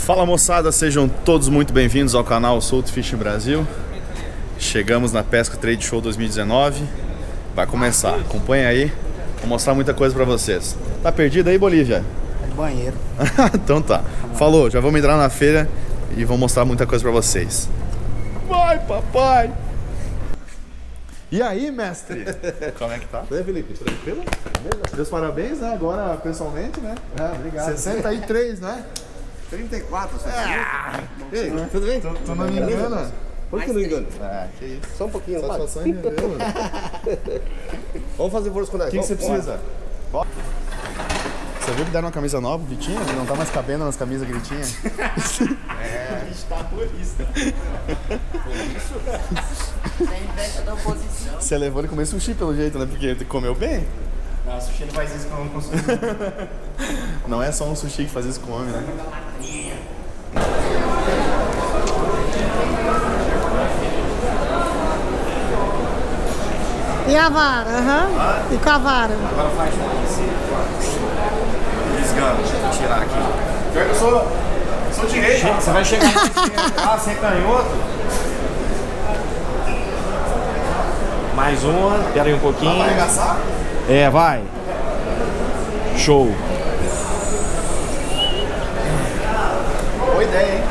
Fala moçada, sejam todos muito bem-vindos ao canal Souto Fishing Brasil. Chegamos na Pesca Trade Show 2019. Vai começar, acompanha aí. Vou mostrar muita coisa pra vocês. Tá perdido aí, Bolívia? É banheiro. Então tá. Falou, já vamos entrar na feira e vou mostrar muita coisa pra vocês. Vai, papai! E aí, mestre? Como é que tá? E aí, Felipe, tranquilo? Meus parabéns, né? Agora pessoalmente, né? Ah, obrigado. 63, né? 34, você Ei, tudo bem? tu não me engana? Por que não engano? Ah, que isso. Só um pouquinho, não Satisfação em revê-lo. Vamos fazer força com O que você precisa? Você viu que deram uma camisa nova, Vitinho? Ele não tá mais cabendo nas camisas que ele tinha. A gente tá por isso. Tem inveja da oposição. Você levou ele comer sushi pelo jeito, né? Porque ele comeu bem. Não, sushi não faz isso com sushi. Não é só um sushi que faz isso com o homem, né? E a vara? Aham. E com a vara? Agora faz desgano, deixa eu tirar aqui. Pior que eu sou direito. Você vai chegar no você é canhoto. Mais uma, espera aí um pouquinho. Vai arregaçar? É, vai. Show. Boa ideia, hein?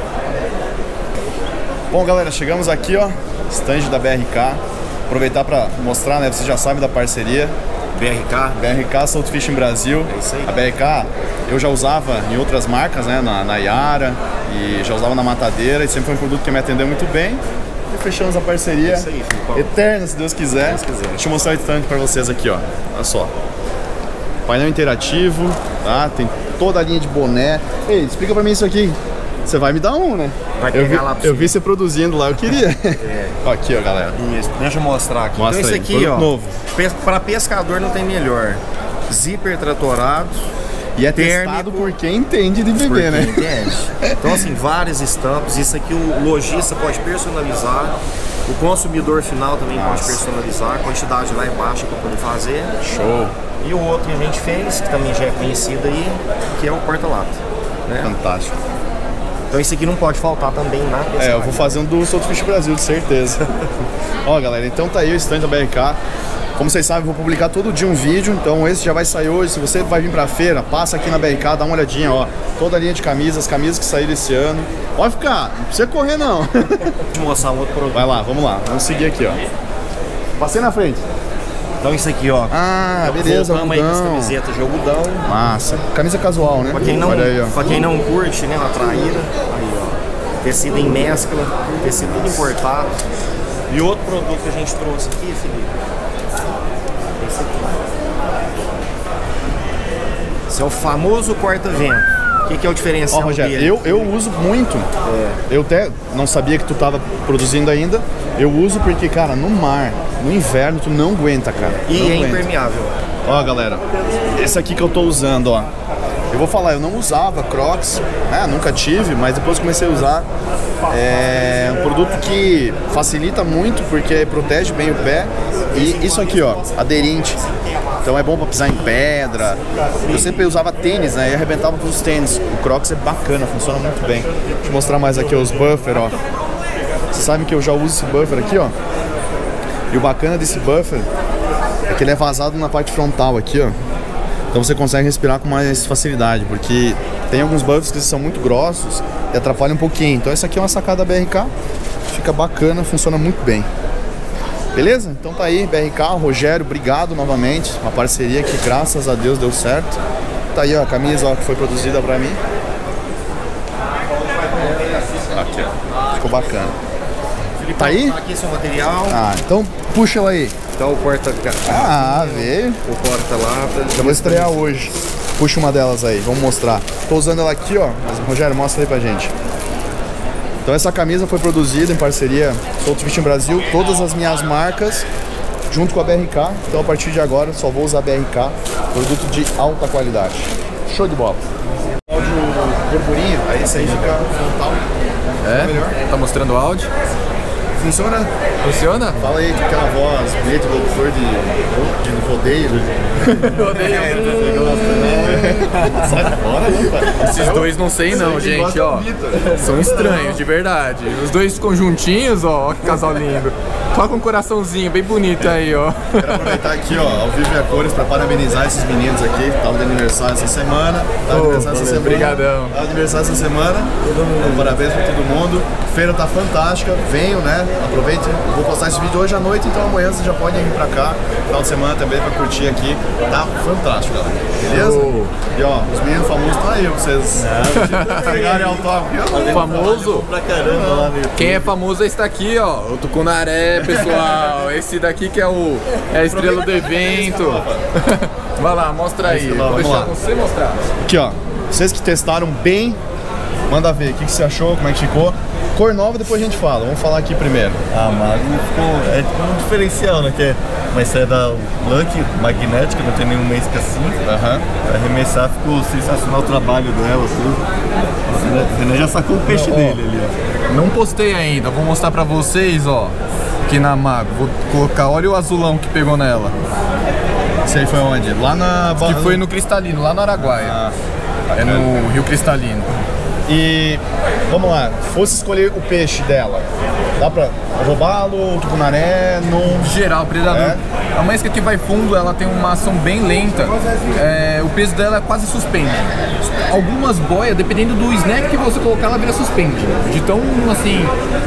Bom, galera, chegamos aqui, ó, stand da BRK. Aproveitar para mostrar, né? Vocês já sabem da parceria. BRK Souto Fishing Brasil. É isso aí. A BRK eu já usava em outras marcas, né? Na Yara e já usava na Matadeira. E sempre foi um produto que me atendeu muito bem. E fechamos a parceria. É isso aí, Filipão. Eterna, se Deus quiser. Deixa eu mostrar o stand para vocês aqui, ó. Olha só. Painel interativo, tá? Tem toda a linha de boné. Ei, explica pra mim isso aqui. Você vai me dar um, né? Vai pegar lá pra eu você. vi você produzindo lá, eu queria. Ó, aqui, ó, galera. Isso, deixa eu mostrar aqui. Mostra então aí, esse aqui, produto ó, novo. para pescador não tem melhor. Zíper tratorado. E é Térmico. testado por quem entende de Porque bebê, né? entende? Então assim, várias estampas. Isso aqui o lojista pode personalizar. O consumidor final também pode personalizar. A quantidade lá é baixa para poder fazer. Show. E o outro que a gente fez, que também já é conhecido aí, que é o porta-lata, né? Fantástico. Então isso aqui não pode faltar também na pescagem. É, eu vou fazer um do Souto Fishing Brasil, de certeza. Ó, galera, então tá aí o stand da BRK. Como vocês sabem, eu vou publicar todo dia um vídeo, então esse já vai sair hoje. Se você vai vir pra feira, passa aqui na BRK, dá uma olhadinha, ó. Toda a linha de camisas, camisas que saíram esse ano. Pode ficar, não precisa correr não. Vou te mostrar um outro produto. Vai lá, vamos lá, vamos seguir aqui, ó. Passei na frente. Então isso aqui, ó. Ah, beleza, Voltamos aí com as algodão. camisetas de algodão. Massa. Camisa casual, né? Pra quem não, Olha aí, ó. pra quem não curte, né, uma traíra. Aí, ó. Tecido em mescla, tecido tudo importado. E outro produto que a gente trouxe aqui, Felipe. Esse aqui. Esse é o famoso corta-vento. O que é o diferencial Ó, Rogério, dele? eu uso muito. Eu até não sabia que tu tava produzindo ainda. Eu uso porque, cara, no mar, no inverno, tu não aguenta, cara. E não é aguenta. impermeável. Ó, galera, esse aqui que eu tô usando, ó. Eu vou falar, eu não usava Crocs, né? Nunca tive, mas depois comecei a usar. É um produto que facilita muito porque protege bem o pé. E isso aqui, ó, aderente. Então é bom pra pisar em pedra. Eu sempre usava tênis, né? E arrebentava com os tênis. O Crocs é bacana, funciona muito bem. Deixa eu mostrar mais aqui os buffer, ó. Vocês sabem que eu já uso esse buffer aqui, ó. E o bacana desse buffer é que ele é vazado na parte frontal aqui, ó. Então você consegue respirar com mais facilidade, porque tem alguns buffers que são muito grossos e atrapalham um pouquinho. Então essa aqui é uma sacada BRK, fica bacana, funciona muito bem. Beleza? Então tá aí, BRK, Rogério, obrigado novamente. Uma parceria que graças a Deus deu certo. Tá aí, ó, a camisa, ó, que foi produzida pra mim. Aqui, ó. Ficou bacana. Tá aí? Tá aqui seu material. Ah, então puxa ela aí. Então o porta Veio. o porta-lata. Já vou estrear hoje. Puxa uma delas aí, vamos mostrar. Tô usando ela aqui, ó. Mas, Rogério, mostra aí pra gente. Então essa camisa foi produzida em parceria Souto Fishing Brasil, todas as minhas marcas, junto com a BRK. Então a partir de agora só vou usar BRK, produto de alta qualidade. Show de bola. Áudio burburinho, aí esse aí fica frontal. É? Tá mostrando o áudio? Funciona? Funciona? Fala aí com aquela voz bonita, locutor de rodeio. Sai fora, rapaz. Esses dois não sei não, gente, ó. São estranhos, de verdade. Os dois conjuntinhos, ó, que casal lindo. Coloca um coraçãozinho bem bonito aí, ó. Quero aproveitar aqui, ó, ao vivo e a cores, pra parabenizar esses meninos aqui. Estavam de aniversário essa semana. Obrigadão. Tá de aniversário essa semana. Então, parabéns pra todo mundo. Feira tá fantástica. Venham, né? Aproveitem. Eu vou postar esse vídeo hoje à noite, então amanhã vocês já podem vir pra cá. Final de semana também pra curtir aqui. Tá fantástico, galera. Beleza? E ó, os meninos famosos estão aí, pra vocês pegarem autógrafo. O famoso. Pra caramba lá no YouTube. Quem é famoso é esse daqui, ó. O Tucunaré, pessoal. Esse daqui que é a estrela do evento. Vai lá, mostra aí. Vou deixar você mostrar. Aqui, ó. Vocês que testaram bem, manda ver o que você achou, como é que ficou. Cor nova, depois a gente fala. Vamos falar aqui primeiro. A Magno ficou. É tipo um diferencial, né? Que é uma série da Blank, magnética, não tem nenhuma isca assim. Aham. Pra arremessar ficou sensacional o trabalho dela, tudo. O Renan já sacou o peixe dele ali, ó. Não postei ainda, vou mostrar pra vocês, ó. Aqui na Mago. Vou colocar, olha o azulão que pegou nela. Isso aí foi onde? Lá na... Que foi no Cristalino, lá no Araguaia. É no Rio Cristalino. E vamos lá, fosse escolher o peixe dela, dá pra roubá-lo, tucunaré, não... Geral, predador. É? A uma isca que vai fundo, ela tem uma ação bem lenta. O peso dela é quase suspende. Algumas boias, dependendo do snap que você colocar, ela vira suspende. De tão, assim,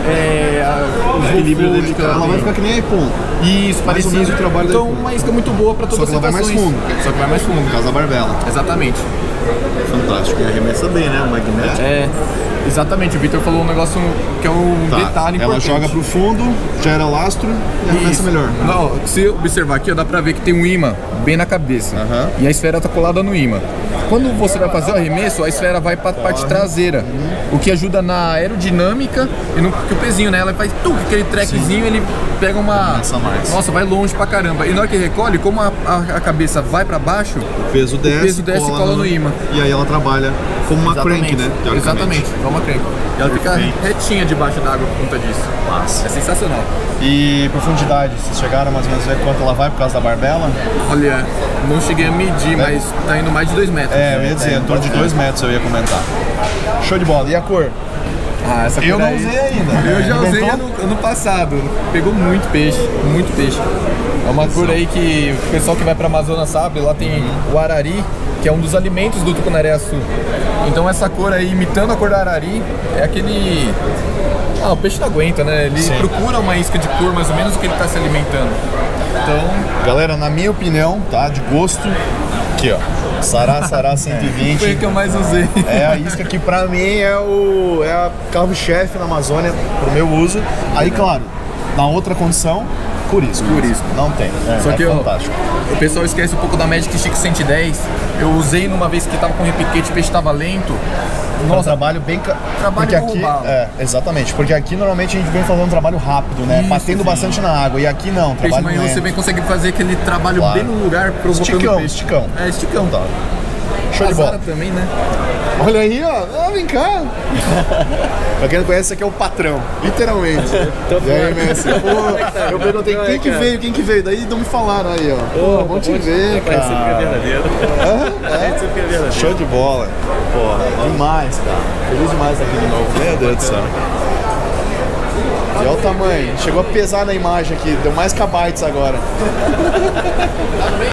os equilíbrios dele. Ela vai ficar que nem a Ipon. Isso, Mais ou parecido. menos o trabalho da Então, Ipon. uma isca muito boa pra Só todas que as ela vai mais situações. fundo. Só que vai mais fundo. Por causa da barbela. Exatamente. Fantástico. E arremessa bem, né? O magnético. Exatamente. O Victor falou um negócio que é um detalhe Ela importante. joga pro fundo, gera lastro e arremessa Isso. melhor. Não, se observar aqui, ó, dá pra ver que tem um imã bem na cabeça. Aham. E a esfera tá colada no imã. Quando você vai fazer o arremesso, a esfera vai pra parte traseira. O que ajuda na aerodinâmica e no porque o pezinho, né? Ela faz aquele trequezinho, ele pega uma... Arremessa mais. Nossa, vai longe pra caramba. E na hora que recolhe, como a cabeça vai pra baixo, O peso desce e cola no imã. E aí ela trabalha como uma crank, né? teoricamente. Exatamente, igual uma crank. E ela fica retinha debaixo d'água por conta disso. Massa. É sensacional. E profundidade, vocês chegaram mais ou menos a ver quanto ela vai por causa da barbela? Olha, não cheguei a medir, mas tá indo mais de 2 metros. Eu ia dizer, em torno de 2 metros eu ia comentar. Show de bola. E a cor? Ah, essa Eu cor não aí- usei ainda. Eu já usei Inventou? ano passado. Pegou muito peixe, muito peixe. É uma cor aí que o pessoal que vai pra Amazonas sabe, lá tem o arari, que é um dos alimentos do tucunaré-açu. Então essa cor aí, imitando a cor da arari, é aquele... o peixe não aguenta, né? Ele procura uma isca de cor mais ou menos do que ele tá se alimentando. Então, Galera, na minha opinião, tá? De gosto, aqui ó. Sará 120. foi o que eu mais usei. É a isca que pra mim é a carro-chefe na Amazônia pro meu uso. Aí, claro, na outra condição, curisco. Não tem. Só que fantástico. o pessoal esquece um pouco da Magic Stick 110. Eu usei numa vez que tava com repiquete, o peixe tava lento. Um Nossa, trabalho bem... Trabalho porque aqui, roubado. exatamente. Porque aqui normalmente a gente vem fazendo um trabalho rápido, né? Isso, Batendo sim. bastante na água. E aqui não, peixe trabalho manhã você lento. vem consegue fazer aquele trabalho Claro. bem no lugar, provocando Esticão, o peixe. esticão. É, esticão. Tá. Show de A bola. Zara também, né? Olha aí, ó. Vem cá. Pra quem não conhece, esse aqui é o patrão. Literalmente. E aí, Messi? Pô, eu perguntei quem que veio. Daí não me falaram aí, ó. Pô, bom te ver, cara. verdadeiro. Show de bola. Pô, demais, cara. Feliz demais estar aqui de novo. Meu Deus do céu. E olha o tamanho. Chegou a pesar na imagem aqui. Deu mais kbytes agora.